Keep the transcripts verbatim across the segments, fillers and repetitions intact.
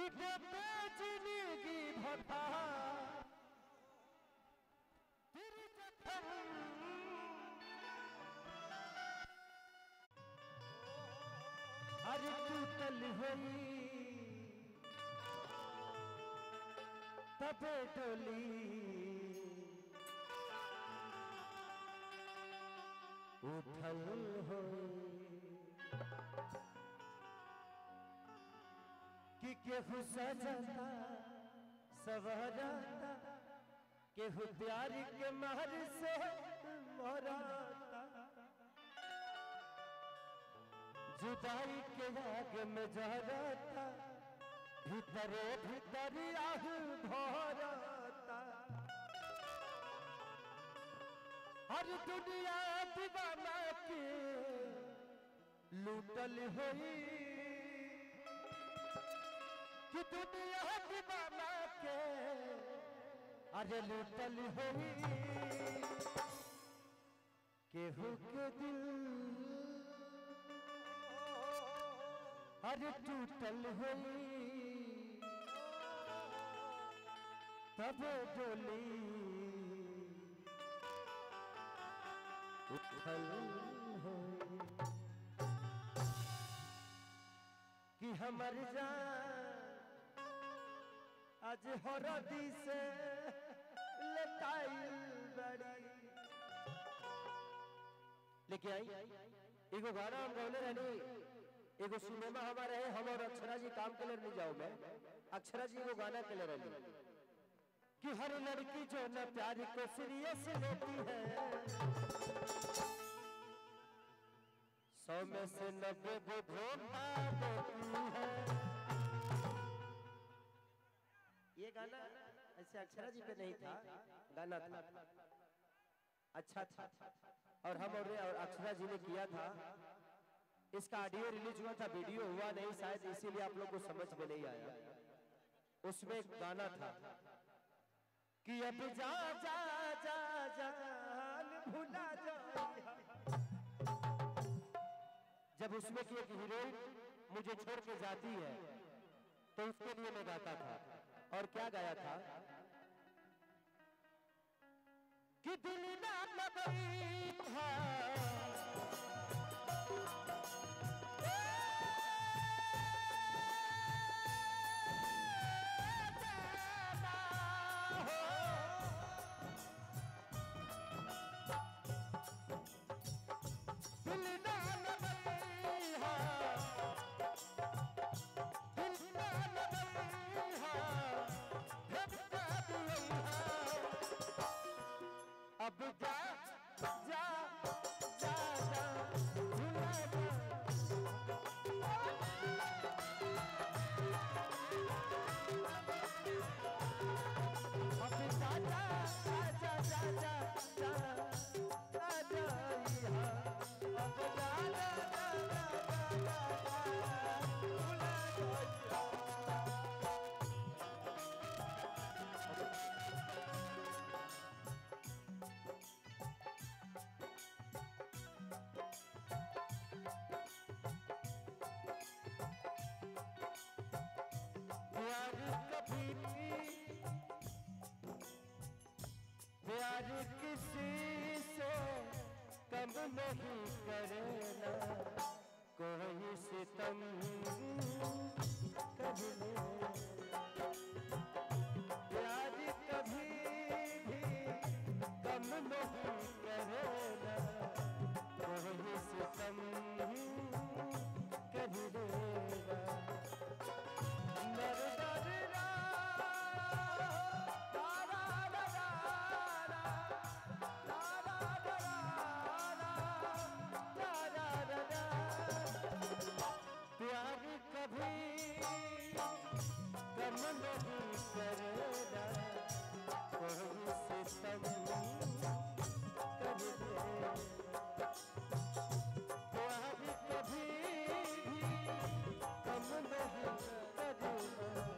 कि देते जिंदगी भरा तेरी जखम अरे टूटल हुई तबे डोली उठल हुई कि केहू सजता सवरता केहू प्यार के महर से मरता जुदाई के आग में जरता भीतरे भीतर आहू भरता हर दुनिया दीवाना के लूटल हुई कि दुनिया दीवाना के अरे लूटल हुई केहू के दिल अरे टूटल हुई तब डोली उठल हुई कि हमर जान आज हरदी से लटाई बड़ी लेके आई एगो गाना हम गौले रहनी एगो सिनेमा हमारे है हम और अक्षरा जी काम के लिए नहीं जाओ मैं अक्षरा जी एगो गाना के लिए रहनी कि हर लड़की जो न प्यार को सीरियस लेती है सौ में से नब्बे वो धोखा देती है। ये गाना ऐसे अक्षरा जी पे नहीं था गाना था अच्छा था और हम और अक्षरा जी ने किया था। इसका ऑडियो रिलीज हुआ था वीडियो हुआ नहीं शायद इसीलिए आप लोग को समझ में नहीं आया। उसमें एक गाना था कि अब जा जा जा जान भुला जा जब उसमें की एक हीरोइन मुझे छोड़ के जाती है तो उसके लिए मैं गाता था और क्या गाया था कि दिल ना लगई था अब जा जा जा जा भुला जा अब जा जा जा जा जा जा जा जा अब जा जा जा प्यार किसी से कम नहीं करना कोई सितम कभी प्यार कभी भी कम नहीं करना कोई सितम कभी देगा कभी भी कम नहीं करना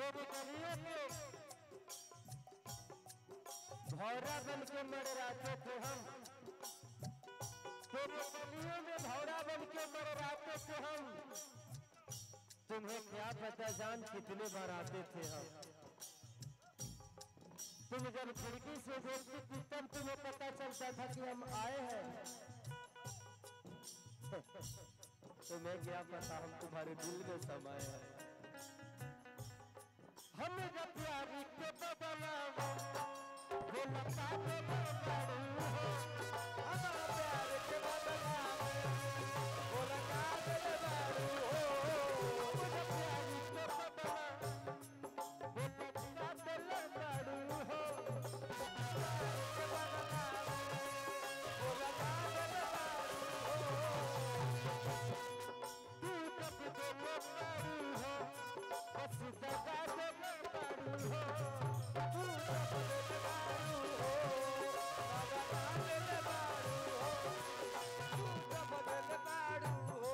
तेरे गलियों में भौरा बन के मरराते थे हम, तेरे गलियों में भौरा बन के मरराते थे हम, तुम्हें क्या पता जान कितने बार आते थे हम। तुम जब खिड़की से देखती थी तब तुम्हें पता चलता था कि हम आए हैं। तुम्हें क्या पता हम तुम्हारे दिल में समाये हैं। हम जब प्यारी के बदलावा वो लगा के बदलू हो, हमारा प्यार के बदलावा वो लगा के बदलू हो, मुझे प्यारी के बदलावा वो लगा के बदलू हो, प्यार के बदलावा वो लगा के बदलू हो। तू कब तो बदलू हो बस दगा दे बदलू हो, तू कब तो बदलू हो दगा दे बदलू हो, तू कब तो बदलू हो,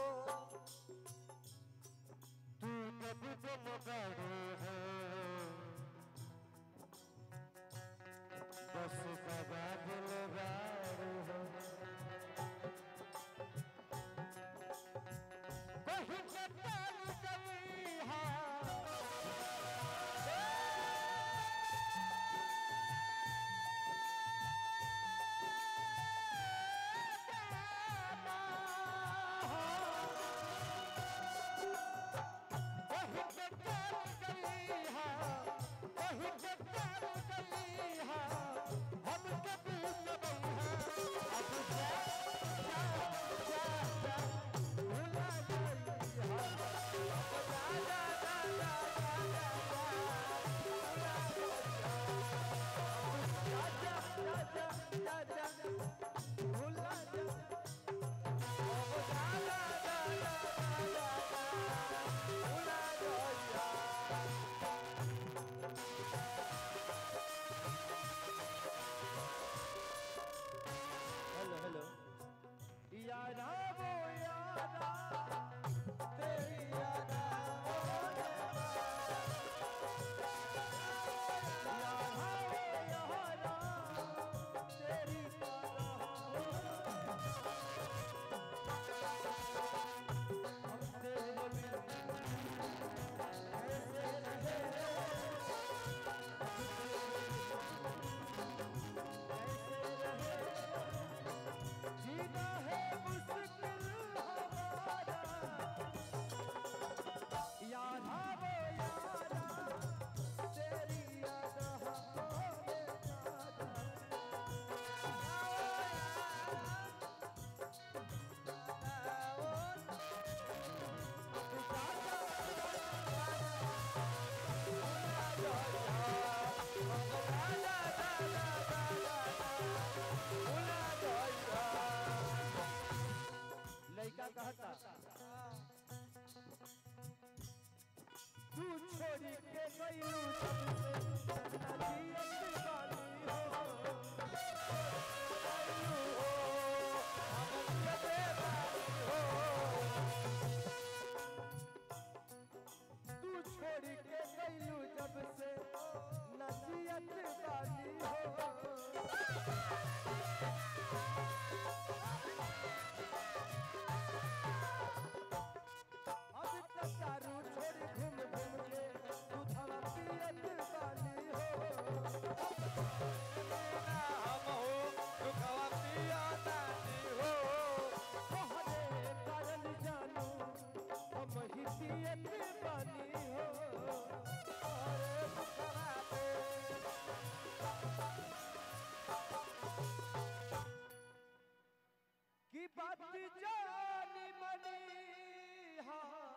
तू कब तो बदलू हो बस दगा दे बदलू हो। कहीं कटाल गई है कहीं कटाल गई है, कहीं कटाल गई है, हम कभी नहीं है। अब जा जा जा जा भुला गई है, अब जा जा जा जा जा भुला गई है, जा जा जा जा जा भुला जा, अब जा जा जा जा जा भुला गई है। हेलो हेलो यारा वो यारा तेरी यारा वो यारा, यारा वो यारा तेरी यारा वो, हम तेरे बिन कैसे रहे, कैसे रहे, जीना है मुश्किल हमारा, यारा वो यारा तेरी यारा वो बेचारा, लड़का कहता तू छोड़ी के गईलू सबसे नदियत वाली हो, गईलू हो हमनियत वाली हो, तू छोड़ी के गईलू जब से नदियत वाली हो। अब तक दारू छोड़ घूम घूम के तू थवा पियत वाली हो, मेरा हम हो तू थवा पियत वाली हो, तोहरे कारण जानू हम ही पियत वाली हो, अरे मुखरा पे की बात जानी मनी हाँ